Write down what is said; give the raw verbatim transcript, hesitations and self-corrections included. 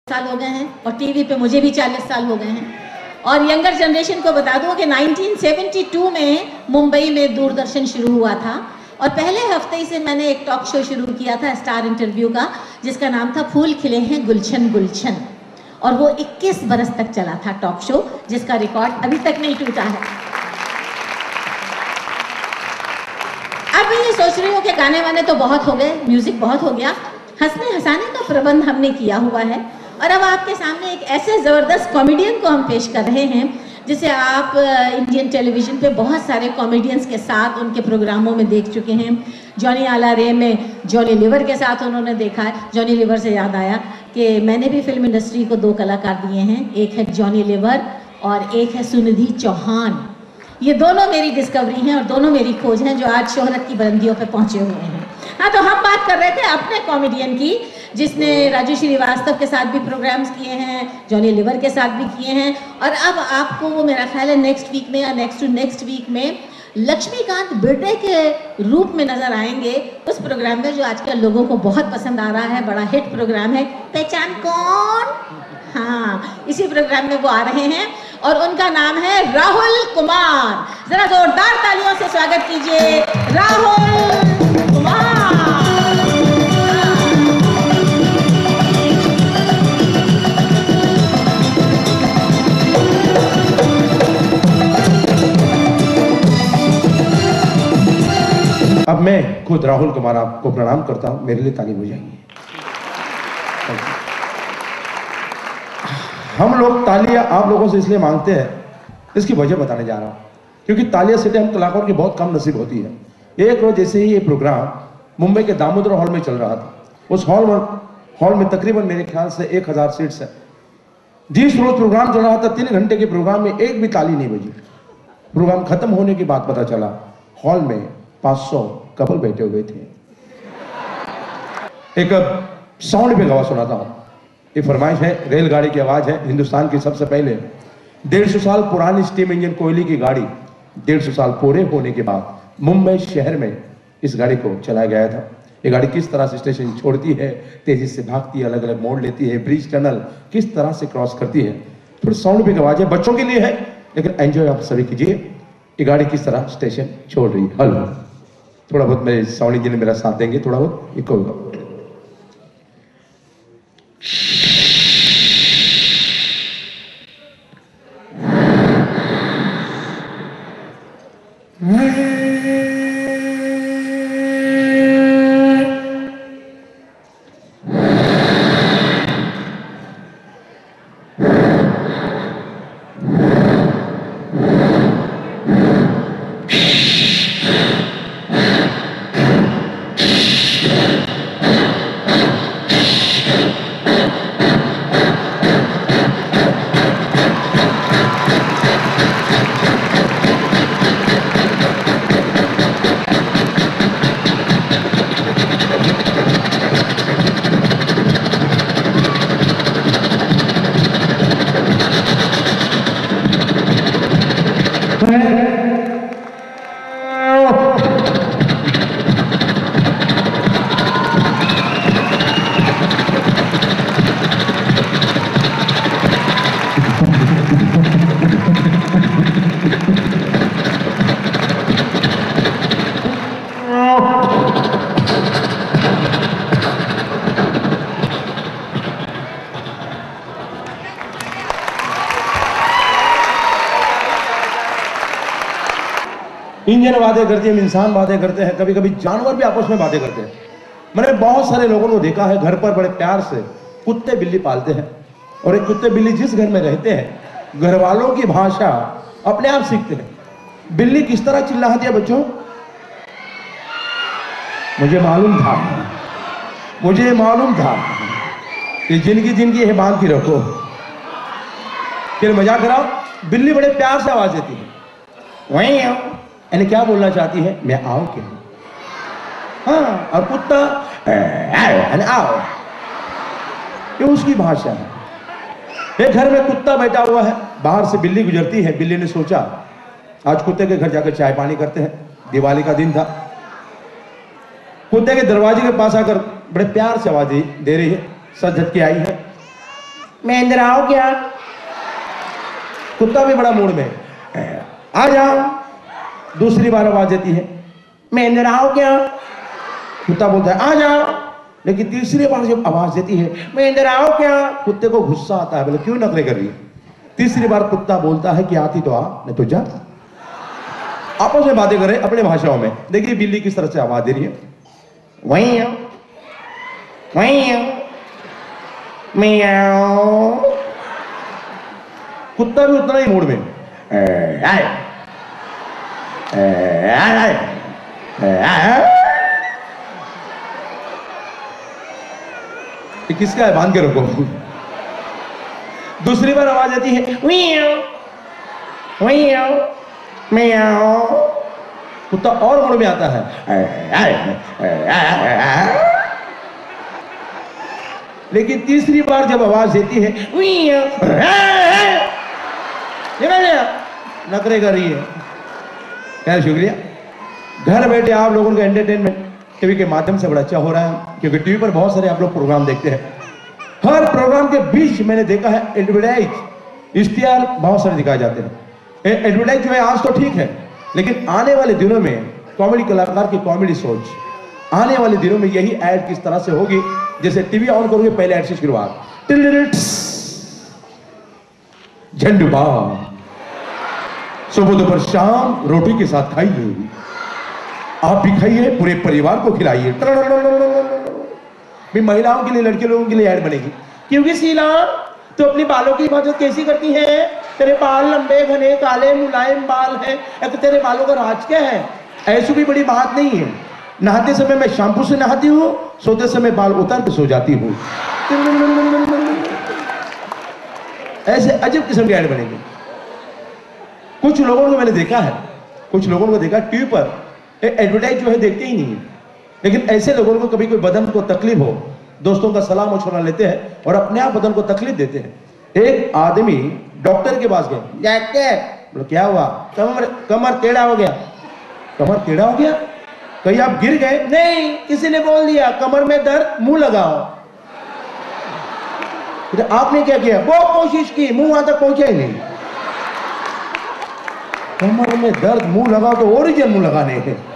साल हो गए हैं और टीवी पे मुझे भी चालीस साल हो गए हैं। और यंगर जनरेशन को बता दूं कि नाइनटीन सेवेंटी टू में मुंबई में दूरदर्शन शुरू हुआ था और पहले हफ्ते ही से मैंने एक टॉक शो शुरू किया था स्टार इंटरव्यू का, जिसका नाम था फूल खिले हैं गुलशन गुलशन, और वो इक्कीस बरस तक चला था टॉक शो, जिसका रिकॉर्ड अभी तक नहीं टूटा है। अब मैं ये सोच रही हूँ कि गाने वाने तो बहुत हो गए, म्यूजिक बहुत हो गया, हंसने हंसाने का प्रबंध हमने किया हुआ है और अब आपके सामने एक ऐसे जबरदस्त कॉमेडियन को हम पेश कर रहे हैं जिसे आप इंडियन टेलीविजन पे बहुत सारे कॉमेडियंस के साथ उनके प्रोग्रामों में देख चुके हैं। जॉनी आला रे में जॉनी लीवर के साथ उन्होंने देखा है। जॉनी लीवर से याद आया कि मैंने भी फिल्म इंडस्ट्री को दो कलाकार दिए हैं, एक है जॉनी लीवर और एक है सुनिधि चौहान। ये दोनों मेरी डिस्कवरी हैं और दोनों मेरी खोज हैं जो आज शोहरत की बुलंदियों पे पहुंचे हुए हैं। हाँ, तो हम बात कर रहे थे अपने कॉमेडियन की जिसने राजू श्रीवास्तव के साथ भी प्रोग्राम्स किए हैं, जॉनी लीवर के साथ भी किए हैं, और अब आपको वो मेरा ख्याल है नेक्स्ट वीक में या नेक्स्ट टू नेक्स्ट वीक में लक्ष्मीकांत बेटे के रूप में नजर आएंगे उस प्रोग्राम में जो आजकल लोगों को बहुत पसंद आ रहा है, बड़ा हिट प्रोग्राम है पहचान कौन। हाँ, इसी प्रोग्राम में वो आ रहे हैं और उनका नाम है राहुल कुमार। जरा जोरदार तालियों से स्वागत कीजिए राहुल कुमार। अब मैं खुद राहुल कुमार आपको प्रणाम करता हूं, मेरे लिए ताली हो जाएगी। हम लोग तालियां आप लोगों से इसलिए मांगते हैं, इसकी वजह बताने जा रहा हूं, क्योंकि तालियां सीटें हम कलाकारों की बहुत कम नसीब होती है। एक रोज जैसे ही ये प्रोग्राम मुंबई के दामोदर हॉल में चल रहा था, उस हॉल में हॉल में तकरीबन मेरे ख्याल से एक हजार सीट्स है। जिस रोज प्रोग्राम चल रहा था, तीन घंटे के प्रोग्राम में एक भी ताली नहीं बजी। प्रोग्राम खत्म होने की बात पता चला, हॉल में पांच सौ कपल बैठे हुए थे। एक साउंड पे गवा सुनाता हूं, ये फरमाइश है, रेलगाड़ी की आवाज है। हिंदुस्तान की सबसे पहले डेढ़ सौ साल पुरानी स्टीम इंजन कोयले की गाड़ी डेढ़ सौ साल पूरे होने के बाद मुंबई शहर में इस गाड़ी को चलाया गया था। ये गाड़ी किस तरह से स्टेशन छोड़ती है, तेजी से भागती है, अलग अलग मोड़ लेती है, ब्रिज टनल किस तरह से क्रॉस करती है। थोड़ी साउंड पे आवाज है, बच्चों के लिए है, लेकिन एंजॉय आप सभी कीजिए। ये गाड़ी किस तरह स्टेशन छोड़ रही है। हलो, थोड़ा बहुत मेरे साउंड इंजीनियर मेरा साथ देंगे, थोड़ा बहुत इको होगा। इंजन बातें करती है, इंसान बातें करते हैं, कभी कभी जानवर भी आपस में बातें करते हैं। मैंने बहुत सारे लोगों को देखा है, घर पर बड़े प्यार से कुत्ते बिल्ली पालते हैं, और एक कुत्ते बिल्ली जिस घर में रहते हैं, घर वालों की भाषा अपने आप सीखते हैं। बिल्ली किस तरह चिल्लाती है बच्चों, मुझे मालूम था, मुझे मालूम था कि जिनकी जिनकी है बांध की रखो। फिर मजाक कराओ, बिल्ली बड़े प्यार से आवाज देती है, वहीं आओ, यानी क्या बोलना चाहती है, मैं आओ क्या। हाँ, और कुत्ता आओ, ये उसकी भाषा है। एक घर में कुत्ता बैठा हुआ है, बाहर से बिल्ली गुजरती है। बिल्ली ने सोचा आज कुत्ते के घर जाकर चाय पानी करते हैं, दिवाली का दिन था। कुत्ते के दरवाजे के पास आकर बड़े प्यार से आवाज दे रही है, सज धज के आई है, मैं अंदर आओ क्या? कुत्ता भी बड़ा मूड में, आ जाओ। दूसरी बार आवाज देती है, मैं अंदर आओ क्या? कुत्ता बोलता है आ जाओ। लेकिन तीसरी बार जब आवाज देती है, मैं अंदर आओ क्या? कुत्ते को गुस्सा आता है, बोले क्यों नखरे कर रही है? तीसरी बार कुत्ता बोलता है कि आती तो आ, नहीं तो जा। आपस में बातें करें अपने भाषाओं में। देखिए बिल्ली किस तरह से आवाज दे रही है, वहीं आओ, वहीं आओ, मैं आओ। कुत्ता भी उतना ही मूड में, आए, आए, आए। किसका है? बांध के रखो। दूसरी बार आवाज आती है, वहीं आओ, वहीं आओ, मैं आओ। कुत्ता और मूड में आता है, लेकिन तीसरी बार जब आवाज देती है, वहीं आओ, नखरे कर रही है। यार शुक्रिया। घर बैठे आप लोगों का एंटरटेनमेंट टीवी के माध्यम से बड़ा अच्छा हो रहा है, क्योंकि टीवी पर बहुत सारे आप लोग प्रोग्राम देखते हैं। हर प्रोग्राम के बीच मैंने देखा है एडवर्टाइज, इश्तिहार बहुत सारे दिखाए जाते हैं। एडवर्टाइज जो है आज तो ठीक है, लेकिन आने वाले दिनों में कॉमेडी कलाकार की कॉमेडी सोच, आने वाले दिनों में यही ऐड किस तरह से होगी, जैसे टीवी ऑन करोगे पहले ऐड से शुरुआत, झंडू बाम, सुबह दोपहर शाम रोटी के साथ खाइए, आप भी खाइए, पूरे परिवार को खिलाइए। भी महिलाओं के लिए, लड़के लोगों के लिए ऐड बनेगी, क्योंकि शीला तो अपनी बालों की हिफाजत कैसी करती है? तेरे बाल लंबे घने काले मुलायम बाल हैं, तो तेरे बालों का राज क्या है? ऐसी भी बड़ी बात नहीं है। नहाते समय मैं शैम्पू से नहाती हूँ, सोते समय बाल उतार के सो जाती हूँ। ऐसे अजीब किस्म की ऐड बनेगी। कुछ लोगों को मैंने देखा है, कुछ लोगों को देखा टीवी पर एडवर्टाइज जो है देखते ही नहीं है, लेकिन ऐसे लोगों को कभी कोई बदन को तकलीफ हो, दोस्तों का सलाह मशवरा लेते हैं और अपने आप बदन को तकलीफ देते हैं। एक आदमी डॉक्टर के पास गए, बोले क्या हुआ? कमर कमर टेढ़ा हो गया। कमर टेढ़ा हो गया? कहीं आप गिर गए? नहीं, किसी ने बोल दिया कमर में दर्द, मुंह लगाओ। तो आपने क्या किया? बहुत कोशिश की, मुंह वहां तक पहुंचा ही नहीं। कमर में दर्द, मुंह लगाओ तो ओरिजिनल मुंह लगाने हैं।